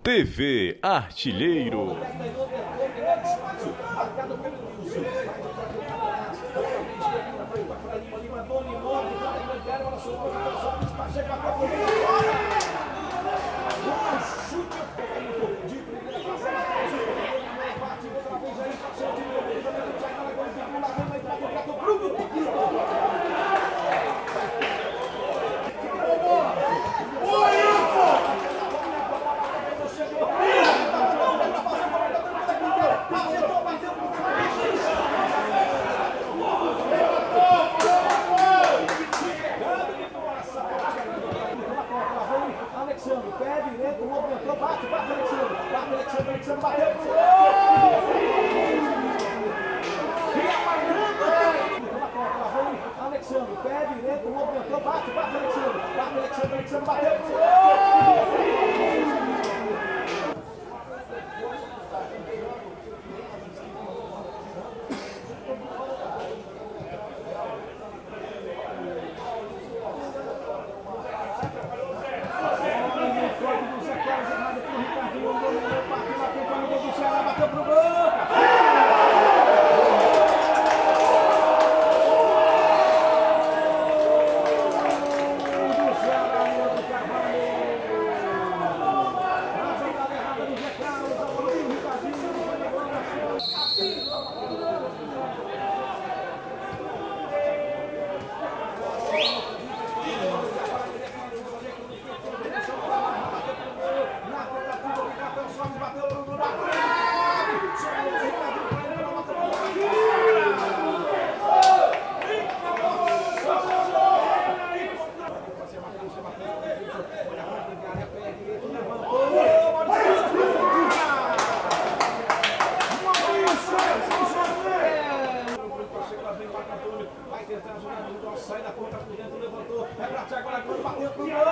TV Artilheiro. Alexandre, pé direito, movimentou, bate, Alexandre, Alexandre bateu pro gol! Alexandre, pé direito, movimentou, bate, Alexandre bateu pro gol! Bateu pro gol! Vai tentar jogar no gol, sai da ponta por dentro, levantou, é pra Thiago, agora bateu pro gol!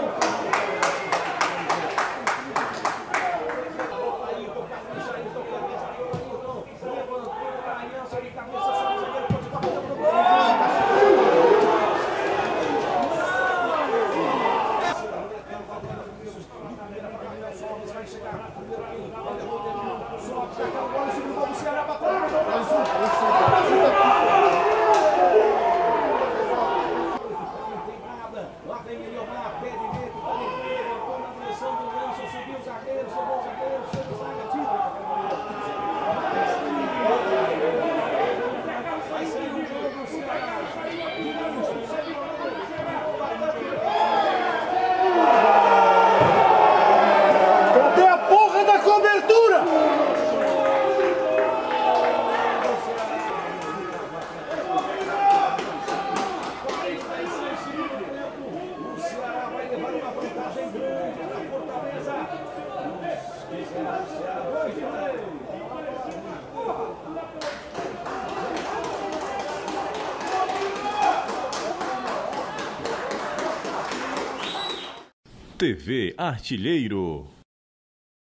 Aí, tocava no Jair, tocou a cabeça do Ailton, levantou a aliança de cabeça, só o zagueiro pode bater pro gol! Vai chegar no primeiro fim, olha o Rodrigo, sobe, sai a bola, segundo gol do Ceará, bateu pro gol! Lá vem Eliomar, pé direito, levantou na direção do Lança, subiu o zagueiro, sobrou o zagueiro, chega o zaga, tira. Vai sair um jogo do Ceará. Cadê a porra da cobertura? TV Artilheiro.